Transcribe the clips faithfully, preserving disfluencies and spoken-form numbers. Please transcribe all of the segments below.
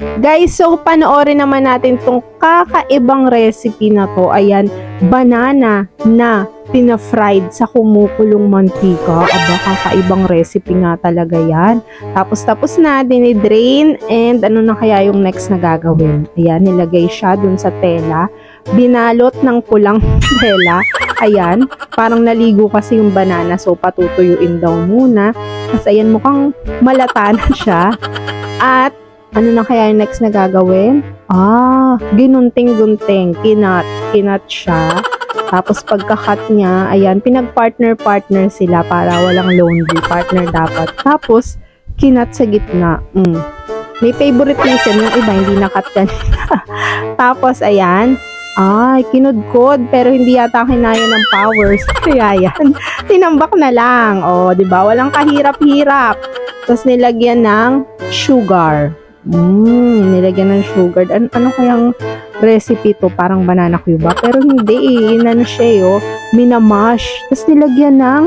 Guys, so panoorin naman natin tong kakaibang recipe na to. Ayan, banana na pina-fried sa kumukulong mantika. Aba, kakaibang recipe nga talaga yan. Tapos, tapos na, dinidrain. And ano na kaya yung next na gagawin? Ayan, nilagay siya dun sa tela. Binalot ng pulang tela. Ayan, parang naligo kasi yung banana. So, patutuyuin daw muna. Kasi ayan, mukhang malata na siya. At ano na kaya yung next na gagawin? Ah, ginunting-gunting. Kinat. Kinat siya. Tapos pagka-cut niya, ayan, pinag-partner-partner sila para walang lonely. Partner dapat. Tapos, kinat sa gitna. Mm. May favoritism yung iba, hindi na-cut kanina. Tapos, ayan. Ay, kinudkod. Pero hindi yata kinaya ng powers. Kaya yan. Tinambak na lang. O, diba? Walang kahirap-hirap. Tapos, nilagyan ng sugar. Mmm, nilagyan ng sugar. An ano kayang recipe to? Parang banana cube ba? Pero hindi eh. Inano siya eh, oh. Minamash. Tapos nilagyan ng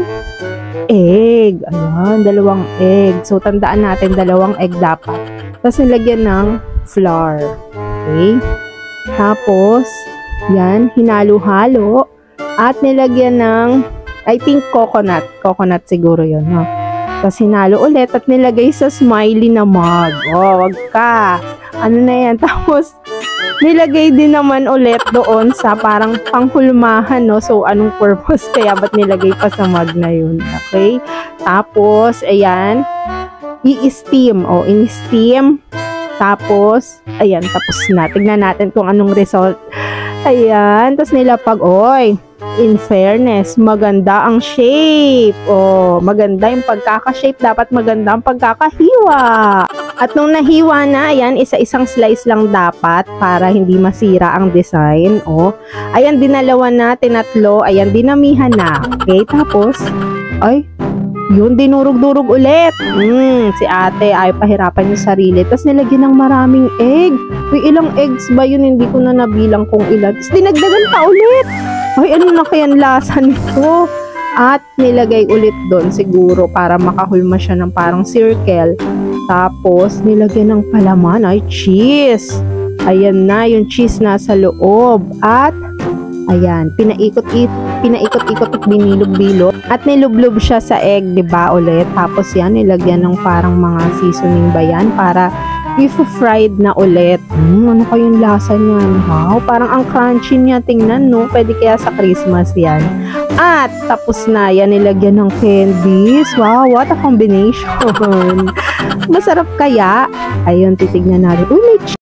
egg. Ayan, dalawang egg. So, tandaan natin, dalawang egg dapat. Tapos nilagyan ng flour. Okay? Tapos, yan, hinalo-halo. At nilagyan ng, I think, coconut. Coconut siguro yun, no? Tapos hinalo ulit at nilagay sa smiley na mug. Oh, wag ka. Ano na yan? Tapos, nilagay din naman ulit doon sa parang panghulmahan, no? So, anong purpose? Kaya ba't nilagay pa sa mug na yun? Okay? Tapos, ayan. I-steam. O, oh, in-steam. Tapos, ayan, tapos na. Tignan natin kung anong result. Ayan. Tapos nilapag. Oy, in fairness, maganda ang shape. Oh, maganda yung pagkaka-shape. Dapat maganda ang pagkakahiwa. At nung nahiwa na, ayan, isa-isang slice lang dapat para hindi masira ang design. Oh, ayan, dinalawan na, tinatlo. Ayan, dinamihan na. Okay, tapos, ay, yun, dinurog-durog ulit. Hmm, si ate ay pahirapan yung sarili. Tapos nilagyan ng maraming egg. Uy, ilang eggs ba yun? Hindi ko na nabilang kung ilan. Tapos dinagdagan pa ulit. Ay, ano na kayang lasa nito? At nilagay ulit doon siguro para makahulma siya ng parang circle. Tapos nilagyan ng palaman ay cheese. Ayan na, yung cheese nasa loob. At ayan, pinaikot-ikot, pinaikot-ikot at binilog-bilog. At nilublob siya sa egg, di ba, ulit. Tapos yan, nilagyan ng parang mga seasoning ba yan para i-fried na ulit. Hmm, ano kayong lasa niyan? Wow, parang ang crunchy niya. Tingnan, no? Pwede kaya sa Christmas yan. At tapos na yan, nilagyan ng candies. Wow, what a combination. Masarap kaya? Ayun, titignan natin. Uy, may